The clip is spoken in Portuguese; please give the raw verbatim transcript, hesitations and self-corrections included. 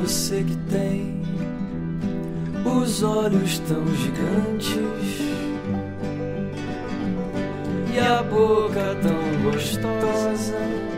você que tem os olhos tão gigantes e a boca tão gostosa.